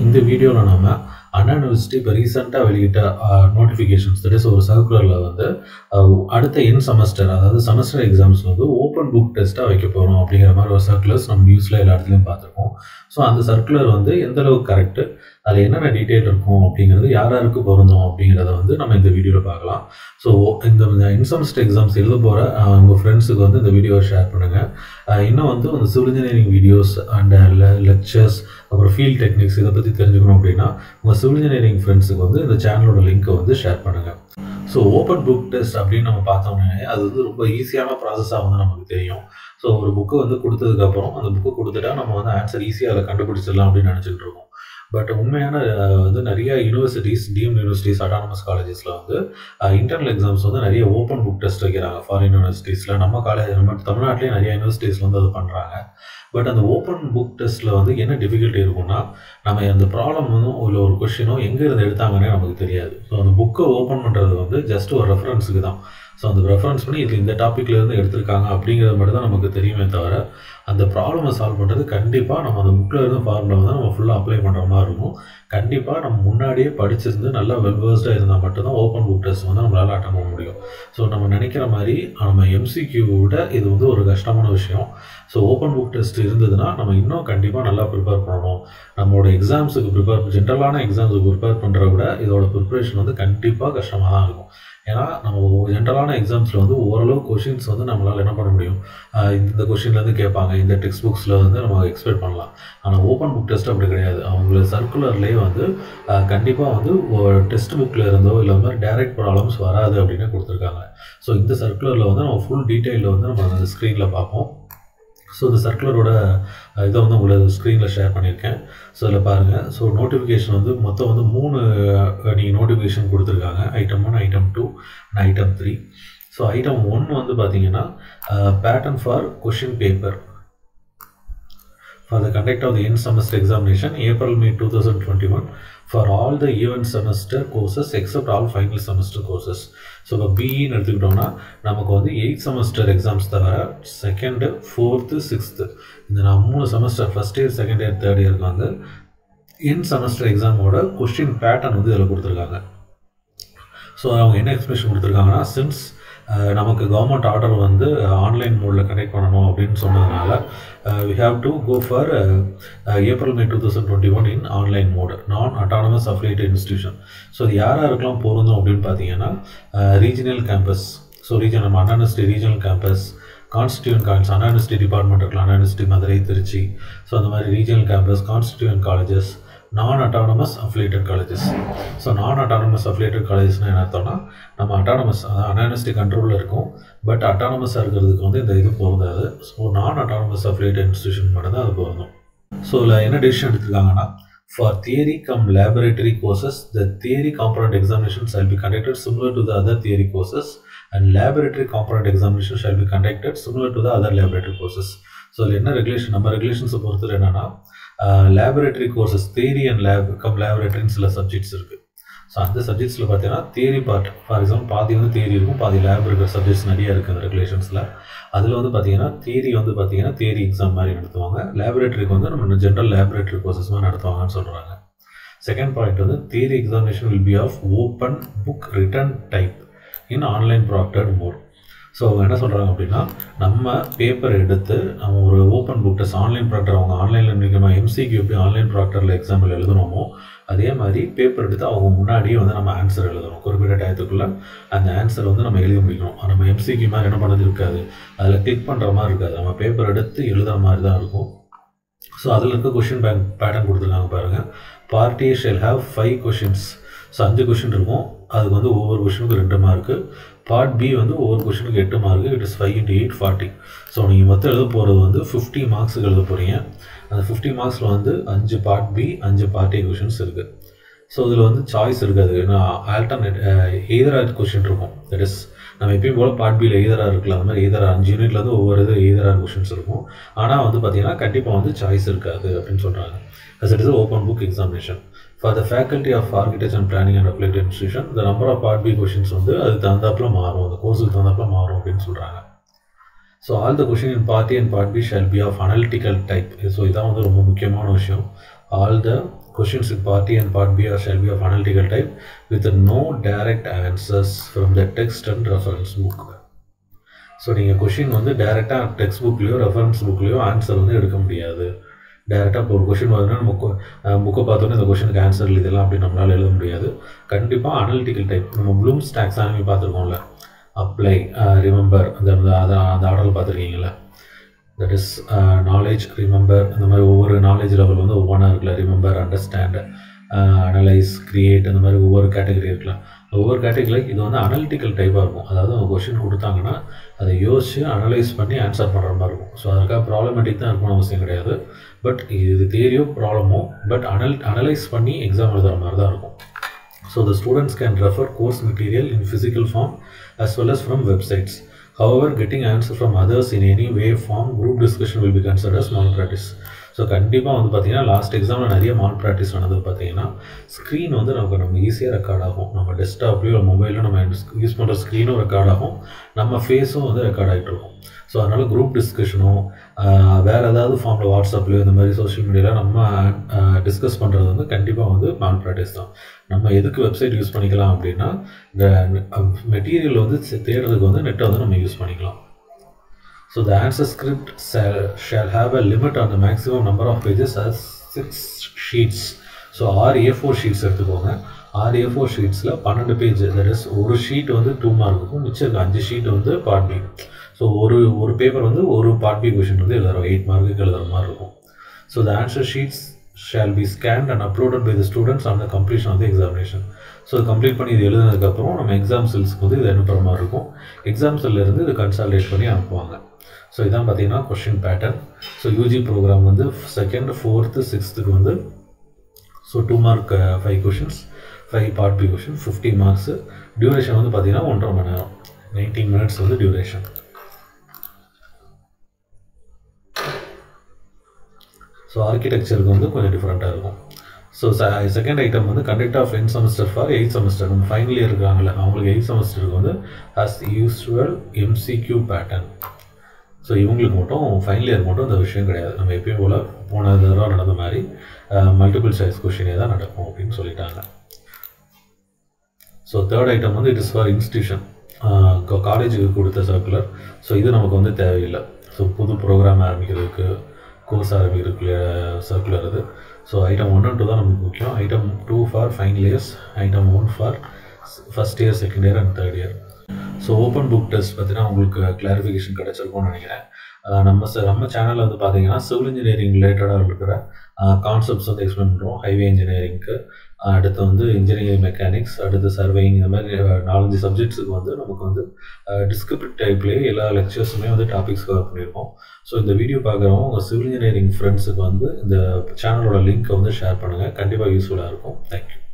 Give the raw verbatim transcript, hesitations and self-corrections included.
இந்த வீடியோல நாம அண்ணா யூனிவர்சிட்டி இப்போ ரீசெண்டாக வெளியிட்ட நோட்டிஃபிகேஷன்ஸ் தட் இஸ் ஒரு சர்க்குலரில் வந்து அடுத்த என் செமஸ்டர் அதாவது செமஸ்டர் எக்ஸாம்ஸ் வந்து ஓப்பன் புக் டெஸ்ட்டாக வைக்க போகிறோம் அப்படிங்கிற மாதிரி ஒரு சர்க்குலர்ஸ் நம்ம நியூஸில் எல்லா இடத்துலையும் பார்த்துருக்கோம். ஸோ அந்த சர்க்குலர் வந்து எந்த அளவுக்கு கரெக்டு, அதில் என்னென்ன டீட்டெயில் இருக்கும் அப்படிங்கிறது யார் யாருக்கு பொருந்தும் அப்படிங்கிறத வந்து நம்ம இந்த வீடியோவில் பார்க்கலாம். ஸோ இந்த இன் செமஸ்டர் எக்ஸாம்ஸ் எழுத போகிற உங்கள் ஃப்ரெண்ட்ஸுக்கு வந்து இந்த வீடியோவை ஷேர் பண்ணுங்கள். இன்னும் வந்து அந்த civil engineering videos and lectures அப்புறம் ஃபீல்ட் டெக்னிக்ஸ் இதை பற்றி தெரிஞ்சுக்கணும் அப்படின்னா உங்கள் சிவில் இன்ஜினியரிங் ஃப்ரெண்ட்ஸுக்கு வந்து இந்த சேனலோட லிங்க்கை வந்து ஷேர் பண்ணுங்கள். ஸோ ஓப்பன் புக் டெஸ்ட் அப்படின்னு நம்ம பார்த்தோம்னா அது வந்து ரொம்ப ஈஸியான ப்ராசஸாக வந்து நமக்கு தெரியும். ஸோ ஒரு புக்கு வந்து கொடுத்ததுக்கப்புறம் அந்த புக்கு கொடுத்துட்டா நம்ம வந்து ஆன்சர் ஈஸியாக அதை கண்டுபிடிச்சிடலாம் அப்படின்னு நினச்சிக்கிட்டு இருக்கோம். பட் உண்மையான வந்து நிறைய யூனிவர்சிட்டிஸ், டீம் யூனிவர்சிட்டிஸ், அட்டானமஸ் காலேஜஸில் வந்து இன்டர்னல் எக்ஸாம்ஸ் வந்து நிறைய ஓப்பன் புக் டெஸ்ட் வைக்கிறாங்க. ஃபாரின் யூனிவர்சிட்டிஸில் நம்ம காலேஜ் நம்ம தமிழ்நாட்டிலேயே நிறைய யூனிவர்சிட்டிஸில் வந்து அது பண்ணுறாங்க. பட் அந்த ஓப்பன் புக் டெஸ்ட்டில் வந்து என்ன டிஃபிகல்ட்டி இருக்குன்னா நம்ம அந்த ப்ராப்ளம் வந்து இல்லை ஒரு கொஷினோ எங்கே இருந்து எடுத்தாங்கன்னே நமக்கு தெரியாது. ஸோ அந்த புக்கை ஓப்பன் பண்ணுறது வந்து ஜஸ்ட் ஒரு ரெஃபரன்ஸுக்கு தான். ஸோ அந்த ரெஃபரன்ஸ் பண்ணி இது இந்த டாப்பிக்லேருந்து எடுத்திருக்காங்க அப்படிங்கிறது மட்டும் தான் நமக்கு தெரியுமே தவிர அந்த ப்ராப்ளமை சால்வ் பண்ணுறது கண்டிப்பாக நம்ம அந்த புக்கில் இருந்து ஃபார்முலா வந்து நம்ம ஃபுல்லாக அப்ளை பண்ணுற மாதிரி இருக்கும். கண்டிப்பாக நம்ம முன்னாடியே படிச்சிருந்து நல்லா வெல்வர்ஸ்டாக இருந்தால் மட்டும்தான் ஓப்பன் புக் டெஸ்ட் வந்து நம்மளால் அட்டன் பண்ண முடியும். ஸோ நம்ம நினைக்கிற மாதிரி நம்ம எம்சிக்யூவோட இது வந்து ஒரு கஷ்டமான விஷயம். ஸோ ஓப்பன் புக் டெஸ்ட் இருந்ததுன்னா நம்ம இன்னும் கண்டிப்பாக நல்லா ப்ரிப்பேர் பண்ணணும். நம்மளோட எக்ஸாம்ஸுக்கு ப்ரிப்பேர் ஜென்ரலான எக்ஸாம்ஸுக்கு ப்ரிப்பேர் பண்ணுறத விட இதோட ப்ரிப்பரேஷன் வந்து கண்டிப்பாக கஷ்டமாக தான் இருக்கும். ஏன்னா நம்ம ஜென்ரலான எக்ஸாம்ஸில் வந்து ஓரளவு கொஷின்ஸ் வந்து நம்மளால் என்ன பண்ண முடியும், இந்த கொஷின்லேருந்து கேட்பாங்க, இந்த டெக்ஸ்ட் புக்ஸில் வந்து நம்ம எக்ஸ்பெக்ட் பண்ணலாம். ஆனால் ஓப்பன் புக் டெஸ்ட் அப்படி கிடையாது. அவங்கள சர்க்குலர்லேயே வந்து கண்டிப்பாக வந்து டெக்ஸ்ட் புக்கில் இருந்தோ இல்லை மாதிரி டைரக்ட் ப்ராப்ளம்ஸ் வராது அப்படின்னு கொடுத்துருக்காங்க. ஸோ இந்த சர்க்குலரில் வந்து நம்ம ஃபுல் டீட்டெயிலில் வந்து நம்ம அந்த ஸ்க்ரீனில் பார்ப்போம். ஸோ இந்த சர்க்குலரோட இதை வந்து உங்களுக்கு ஸ்க்ரீனில் ஷேர் பண்ணியிருக்கேன். ஸோ இதில் பாருங்கள். ஸோ நோட்டிஃபிகேஷன் வந்து மொத்தம் வந்து மூணு நீங்கள் நோட்டிஃபிகேஷன் கொடுத்துருக்காங்க. Item one, item two and item three. So item one வந்து பார்த்தீங்கன்னா pattern for question paper for the conduct of the end semester examination April May twenty twenty-one for all the even semester courses except all final semester courses. So இப்போ பிஇன்னு எடுத்துக்கிட்டோம்னா நமக்கு வந்து eight semester exams தவிர second, fourth, sixth இந்த நான் மூணு semester first year, second year, third இயருக்கு வந்து என் செமஸ்டர் எக்ஸாமோட கொஸ்டின் பேட்டர்ன் வந்து இதில் கொடுத்துருக்காங்க. ஸோ அவங்க என்ன எக்ஸ்பிளேஷன் கொடுத்துருக்காங்கன்னா சின்ஸ் நமக்கு கவர்மெண்ட் ஆர்டர் வந்து ஆன்லைன் மோடில் கனெக்ட் பண்ணணும் அப்படின்னு சொன்னதுனால we have to go for April May two thousand twenty one in online mode non autonomous affiliated institution. So இது யார் யாருக்கெல்லாம் பொருந்தும் அப்படின்னு பார்த்தீங்கன்னா ரீஜனல் கேம்பஸ், ஸோ ரீஜன் நம்ம Anna university regional campus, constituent college, Anna university department இருக்கலாம், அண்ணா யூனிவர்சிட்டி மதுரை, திருச்சி. ஸோ அந்த மாதிரி regional campus, constituent colleges, non autonomous affiliated colleges. So non autonomous affiliated காலேஜஸ்னால் என்ன அர்த்தம்னா நம்ம அட்டானமஸ் அண்ணா யூனிவர்சிட்டி கண்ட்ரோலில் இருக்கும், பட் அட்டானமஸாக இருக்கிறதுக்கு வந்து இந்த இது பொருந்தாது. So non autonomous affiliated institution மட்டும் தான் அது பொருந்தும். ஸோ இதில் என்ன டிசிஷன் எடுத்துருக்காங்கன்னா for theory cum laboratory courses the theory component examination shall be conducted similar to the other theory courses and laboratory component examination shall be conducted similar to the other laboratory courses. So இதில் என்ன regulation, நம்ம ரெகுலேஷன்ஸை பொறுத்தது என்னென்னா laboratory courses theory and lab cum லேபரேட்டரின்னு சில subjects இருக்குது. So அந்த சப்ஜெக்ட்ஸில் பார்த்தீங்கன்னா தியரி பார்ட் ஃபார் எக்ஸாம்பிள் பாதி வந்து தியரி இருக்கும், பாதி லேப் இருக்கிற சப்ஜெக்ட்ஸ் நிறைய இருக்குது அந்த ரெகுலேஷன்ஸில். அதில் வந்து பார்த்தீங்கன்னா தியரி வந்து பார்த்தீங்கன்னா தியரி எக்ஸாம் மாதிரி நடத்துவாங்க, லேபரேட்டரிக்கு வந்து நம்ம ஜென்ரல் லேபரேட்டரி கோர்சஸ் மாதிரி நடத்துவாங்கன்னு சொல்கிறாங்க. செகண்ட் பாயிண்ட் வந்து theory examination will be of open book written type in online proctored mode. So அவங்க என்ன சொல்கிறாங்க அப்படின்னா நம்ம பேப்பர் எடுத்து நம்ம ஒரு open book test online proctor அவங்க ஆன்லைனில் இன்றைக்கி நம்ம எம்சிக்யூ எப்படி ஆன்லைன் ப்ராக்டரில் எக்ஸாம்பிள் எழுதணுமோ அதே மாதிரி பேப்பர் எடுத்து அவங்க முன்னாடியே வந்து நம்ம ஆன்சர் எழுதணும். குறிப்பிட்ட டயத்துக்குள்ளே அந்த ஆன்சர் வந்து நம்ம எழுதி முடிக்கணும். நம்ம எம்சிக்யூ மாதிரி என்ன பண்ணது இருக்காது, அதில் கிளிக் பண்ணுற மாதிரி இருக்காது, நம்ம பேப்பர் எடுத்து எழுதுகிற மாதிரி தான் இருக்கும். ஸோ அதில் இருக்க கொஷின் பேங்க் பேட்டர்ன் கொடுத்துருக்காங்க பாருங்கள். Part A shall have five questions. So அஞ்சு கொஷின் இருக்கும், அதுக்கு வந்து ஒவ்வொரு கொஷினுக்கு ரெண்டு மார்க்கு. பார்ட் பி வந்து ஒவ்வொரு கொஷினுக்கு எட்டு mark, it is five into eight forty. So நீங்கள் மொத்தம் எழுத போகிறது வந்து ஃபிஃப்டி மார்க்ஸுக்கு எழுத போகிறீங்க. அந்த ஃபிஃப்டி மார்க்ஸில் வந்து அஞ்சு பார்ட் பி, அஞ்சு பார்ட் ஏ கொஷின்ஸ் இருக்குது. ஸோ இதில் வந்து சாய்ஸ் இருக்காது, ஏன்னா ஆல்டர்னேட் எய்தராக கொஷின் இருக்கும். தட் இஸ் நம்ம எப்பயும் போல் பார்ட் பியில் எய்தராக இருக்கலாம், அந்த மாதிரி எய்தராக அஞ்சு யூனிட்லேருந்து ஒவ்வொரு இது எய்தராக கொஷின்ஸ் இருக்கும். ஆனால் வந்து பார்த்தீங்கன்னா கண்டிப்பாக வந்து சாய்ஸ் இருக்காது அப்படின்னு சொல்கிறாங்க. as it is an open book examination. For the faculty of architecture and planning and applied institution, the number of part B questions வந்து அது தகுந்தாப்புல மாறும், அந்த கோர்ஸுக்கு தகுந்தாப்புல மாறும் அப்படின்னு சொல்கிறாங்க. So all the question in part A and part B shall be of analytical type. So இதான் வந்து ரொம்ப முக்கியமான விஷயம். All the Questions in part A and part B are shall be of analytical type with no direct answers from the text and reference book. So நீங்கள் question வந்து டேரெக்டாக text புக்லேயோ reference புக்லேயோ ஆன்சர் வந்து எடுக்க முடியாது. டேரெக்டாக இப்போ ஒரு கொஷின் வருதுன்னா நம்ம புக்கை பார்த்தோன்னே இந்த கொஷனுக்கு ஆன்சர் இதெல்லாம் அப்படி நம்மளால் எழுத முடியாது. கண்டிப்பாக அனலிட்டிக்கல் டைப் நம்ம ப்ளூம்ஸ் டாக்ஸானமி பார்த்துருக்கோம்ல, அப்ளை, ரிமெம்பர், அந்த அதை அந்த ஆர்டரில் பார்த்துருக்கீங்களா, தட் இஸ் நாலேஜ், ரிமெம்பர், இந்த மாதிரி ஒவ்வொரு நாலேஜ் லெவல் வந்து ஒவ்வொன்றா இருக்குல்ல, ரிமெம்பர், அண்டர்ஸ்டாண்ட், அனலைஸ், கிரியேட், அந்த மாதிரி ஒவ்வொரு கேட்டகரி இருக்கலாம். ஒவ்வொரு கேட்டகரியில் இது வந்து அனலிட்டிக்கல் டைப்பாக இருக்கும். அதாவது அவங்க கொஷின் கொடுத்தாங்கன்னா அதை யோசித்து அனலைஸ் பண்ணி ஆன்சர் பண்ணுற மாதிரி இருக்கும். ஸோ அதுக்காக ப்ராப்ளமேட்டிக் தான் இருக்கணும்னு அவசியம் கிடையாது. பட் இது தேரியோ ப்ராப்ளமோ பட் அனல் அனலைஸ் பண்ணி எக்ஸாம் எழுதுகிற மாதிரி தான் இருக்கும். So the students can refer course material in physical form as well as from websites. However, getting answers from others in any way, form, group discussion will be considered as malpractice. So கண்டிப்பாக வந்து பார்த்தீங்கன்னா last எக்ஸாமில் நிறைய mall practice நடந்தது. பார்த்தீங்கன்னா screen வந்து நமக்கு நம்ம ஈஸியாக ரெக்கார்ட் ஆகும். நம்ம டெஸ்க்டாப்லேயோ மொபைலில் நம்ம யூஸ் பண்ணுற ஸ்க்ரீனும் ரெக்கார்ட் ஆகும், நம்ம ஃபேஸும் வந்து ரெக்கார்ட் ஆகிட்டு இருக்கும். ஸோ அதனால் குரூப் டிஸ்கஷனோ வேறு ஏதாவது ஃபார்மில் வாட்ஸ்அப்லேயோ இந்த மாதிரி சோஷியல் மீடியாவில் நம்ம டிஸ்கஸ் பண்ணுறது வந்து கண்டிப்பாக வந்து மால் ப்ராக்டிஸ் தான். நம்ம எதுக்கு வெப்சைட் யூஸ் பண்ணிக்கலாம் அப்படின்னா, இந்த மெட்டீரியல் வந்து தேடுறதுக்கு வந்து நெட்டை வந்து நம்ம யூஸ் பண்ணிக்கலாம். So the answer script shall, shall have a limit on the maximum number of pages as six sheets. So ஆறு ஏ ஃபோர் ஷீட்ஸ் எடுத்துக்கோங்க. ஆறு ஏ ஃபோர் ஷீட்ஸில் பன்னெண்டு பேஜ், தட் இஸ் ஒரு ஷீட் வந்து டூ மார்க் இருக்கும், மிச்சம் இருக்க அஞ்சு ஷீட் வந்து பார்ட் பி. ஸோ ஒரு ஒரு பேப்பர் வந்து ஒரு பார்ட் பி கொஷின் வந்து எழுதுறோம், எயிட் மார்க்குக்கு எழுதுற மாதிரி இருக்கும். So the answer sheets shall be scanned and uploaded by the students on the completion of the examination. So complete பண்ணி இது எழுதுனதுக்கப்புறம் நம்ம எக்ஸாம் செல்ஸ்க்கு வந்து இது அனுப்புகிற மாதிரி இருக்கும். எக்ஸாம் செல்லிருந்து இது கன்சால்டேட் பண்ணி அனுப்புவாங்க. ஸோ இதான் பார்த்தீங்கன்னா question pattern. So UG programme வந்து செகண்ட், ஃபோர்த்து, சிக்ஸ்த்துக்கு வந்து so two mark five questions, five part B question, fifty marks. Duration வந்து பார்த்தீங்கன்னா ஒன்றரை மணி நேரம், நைன்டீன் மினிட்ஸ் வந்து டியூரேஷன். ஸோ ஆர்கிடெக்சருக்கு வந்து கொஞ்சம் டிஃப்ரெண்ட்டாக இருக்கும். ஸோ செகண்ட் ஐட்டம் வந்து conduct of end semester for eight semester. நம்ம ஃபைனல் இயர் இருக்காங்கல்ல, அவங்களுக்கு எயிட் செமஸ்டருக்கு வந்து as usual MCQ pattern. So இவங்களுக்கு மட்டும் ஃபைனல் இயர் மட்டும் இந்த விஷயம் கிடையாது. நம்ம எப்பயும் போல் போன தடவை நடந்த மாதிரி மல்டிபிள் சாய்ஸ் கொஷினே தான் நடக்கும் அப்படின்னு சொல்லிட்டாங்க. ஸோ தேர்ட் ஐட்டம் வந்து இட் இஸ் ஃபார் இன்ஸ்டியூஷன், காலேஜுக்கு கொடுத்த சர்க்குலர். ஸோ இது நமக்கு வந்து தேவையில்லை. ஸோ புது ப்ரோக்ராம் ஆரம்பிக்கிறதுக்கு, கோர்ஸ் ஆரம்பிக்கிறதுக்கு சர்க்குலர் இது. So item one and two தான் நமக்கு முக்கியம். Item two for final years, item one for first year, second year and third year. So open book test பார்த்தீங்கன்னா உங்களுக்கு கிளாரிஃபிகேஷன் கிடச்சிருக்கும்னு நினைக்கிறேன். நம்ம நம்ம சேனலில் வந்து பார்த்தீங்கன்னா சிவில் இன்ஜினியரிங் ரிலேட்டடாக இருக்கிற கான்செப்ட்ஸ் வந்து எக்ஸ்பிளைன் பண்ணுறோம். ஹைவே இன்ஜினியரிங்க்கு, அடுத்து வந்து இன்ஜினியரிங் மெக்கானிக்ஸ், அடுத்து சர்வேயிங், இந்த மாதிரி நாலஞ்சு சப்ஜெக்ட்ஸுக்கு வந்து நமக்கு வந்து டிஸ்கிரிப்டிவ் டைப்லேயே எல்லா லெக்சர்ஸுமே வந்து டாபிக்ஸ் கவர் பண்ணியிருக்கோம். ஸோ இந்த வீடியோ பார்க்குறவங்க உங்கள் சிவில் இன்ஜினியரிங் ஃப்ரெண்ட்ஸுக்கு வந்து இந்த சேனலோட லிங்க்கை வந்து ஷேர் பண்ணுங்கள். கண்டிப்பாக யூஸ்ஃபுல்லாக இருக்கும். தேங்க்யூ.